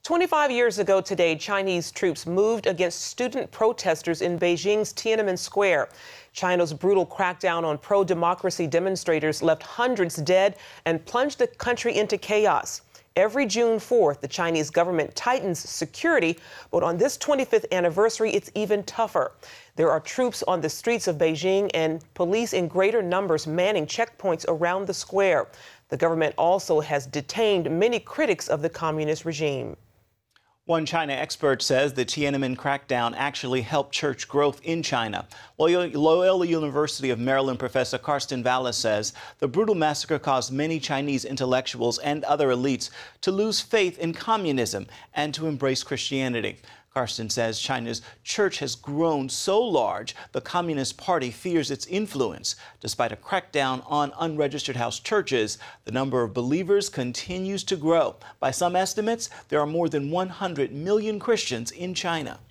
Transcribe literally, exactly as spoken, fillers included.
twenty-five years ago today, Chinese troops moved against student protesters in Beijing's Tiananmen Square. China's brutal crackdown on pro-democracy demonstrators left hundreds dead and plunged the country into chaos. Every June fourth, the Chinese government tightens security, but on this twenty-fifth anniversary, it's even tougher. There are troops on the streets of Beijing and police in greater numbers manning checkpoints around the square. The government also has detained many critics of the communist regime. One China expert says the Tiananmen crackdown actually helped church growth in China. Loyola University of Maryland professor Karsten Vallis says the brutal massacre caused many Chinese intellectuals and other elites to lose faith in communism and to embrace Christianity. Karsten says China's church has grown so large, the Communist Party fears its influence. Despite a crackdown on unregistered house churches, the number of believers continues to grow. By some estimates, there are more than one hundred million Christians in China.